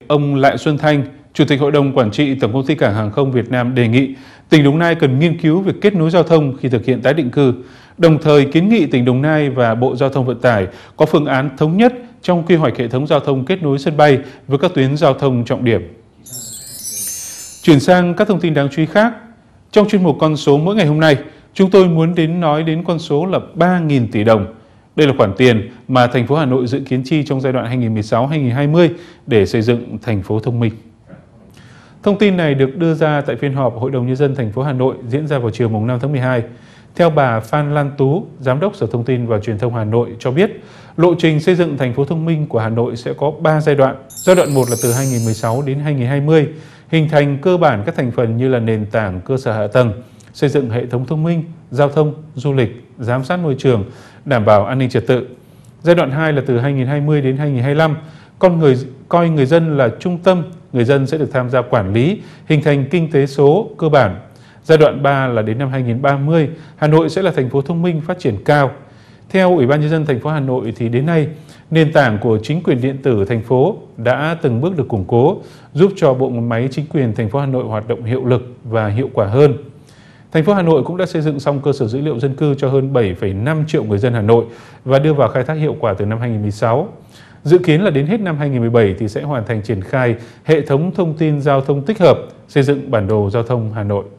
Ông Lại Xuân Thanh, Chủ tịch Hội đồng Quản trị Tổng công ty Cảng hàng không Việt Nam đề nghị tỉnh Đồng Nai cần nghiên cứu việc kết nối giao thông khi thực hiện tái định cư, đồng thời kiến nghị tỉnh Đồng Nai và Bộ Giao thông Vận tải có phương án thống nhất trong quy hoạch hệ thống giao thông kết nối sân bay với các tuyến giao thông trọng điểm. Chuyển sang các thông tin đáng chú ý khác, trong chuyên mục Con số mỗi ngày hôm nay, chúng tôi muốn nói đến con số là 3.000 tỷ đồng. Đây là khoản tiền mà thành phố Hà Nội dự kiến chi trong giai đoạn 2016-2020 để xây dựng thành phố thông minh. Thông tin này được đưa ra tại phiên họp Hội đồng Nhân dân thành phố Hà Nội diễn ra vào chiều 5 tháng 12. Theo bà Phan Lan Tú, Giám đốc Sở Thông tin và Truyền thông Hà Nội cho biết, lộ trình xây dựng thành phố thông minh của Hà Nội sẽ có 3 giai đoạn. Giai đoạn 1 là từ 2016 đến 2020, hình thành cơ bản các thành phần như là nền tảng cơ sở hạ tầng, xây dựng hệ thống thông minh, giao thông, du lịch, giám sát môi trường, đảm bảo an ninh trật tự. Giai đoạn 2 là từ 2020 đến 2025, coi người dân là trung tâm, người dân sẽ được tham gia quản lý, hình thành kinh tế số cơ bản. Giai đoạn 3 là đến năm 2030, Hà Nội sẽ là thành phố thông minh phát triển cao. Theo Ủy ban Nhân dân thành phố Hà Nội thì đến nay, nền tảng của chính quyền điện tử thành phố đã từng bước được củng cố, giúp cho bộ máy chính quyền thành phố Hà Nội hoạt động hiệu lực và hiệu quả hơn. Thành phố Hà Nội cũng đã xây dựng xong cơ sở dữ liệu dân cư cho hơn 7,5 triệu người dân Hà Nội và đưa vào khai thác hiệu quả từ năm 2016. Dự kiến là đến hết năm 2017 thì sẽ hoàn thành triển khai hệ thống thông tin giao thông tích hợp, xây dựng bản đồ giao thông Hà Nội.